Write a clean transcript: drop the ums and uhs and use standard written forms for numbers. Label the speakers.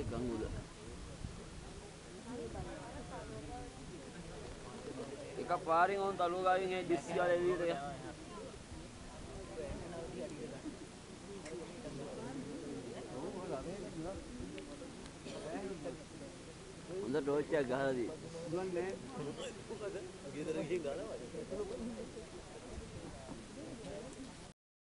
Speaker 1: ගංගුල. එක පාරින් on තලුව ගාවින් ඒ දිස්සි වල එළියට ගියා. හොඳ ටෝච් එකක් ගහලා දී. දුවන්නේ නැහැ. ගෙදර ගිහින් ගාලා